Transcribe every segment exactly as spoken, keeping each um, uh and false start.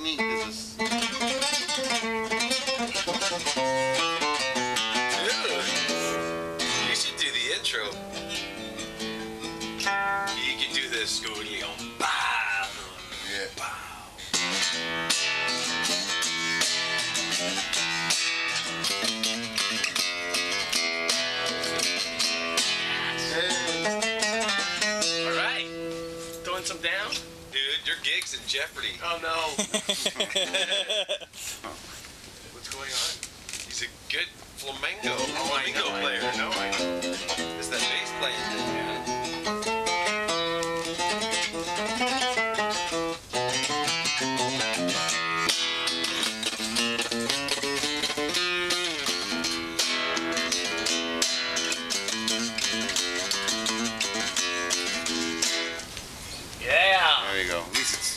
neat is this. Dude, you should do the intro. You can do this going on. Bow. Yeah. Bow. All right, throwing some down. Dude, your gig's in jeopardy. Oh no. What's going on? He's a good flamenco, oh, flamenco I know, player. I know, I know. It's that bass playing thing, man. Yeah. There you go. At least it's.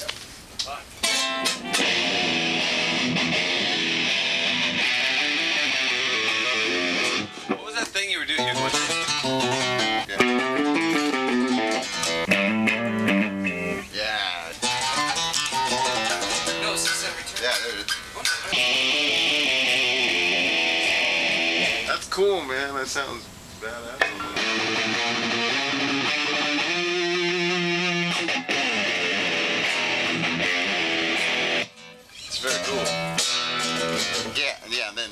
What was that thing you were doing? You were Yeah. Yeah. No, six, seven, two. Yeah, there it is. That's cool, man. That sounds badass. It's very cool. Yeah, yeah, and then.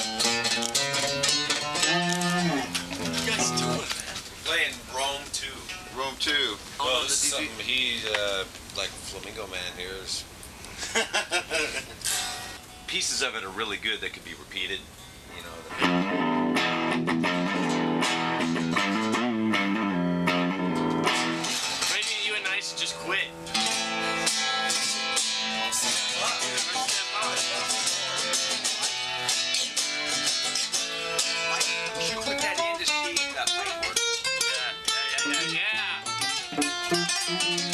What are you guys doing, man? We're playing Rome two. Rome two. Well, this is something he, uh, like Flamingo Man here is. Pieces of it are really good that could be repeated, you know. Maybe you and I should just quit. You should put that in to see if that might work. Yeah, yeah, yeah, yeah, yeah.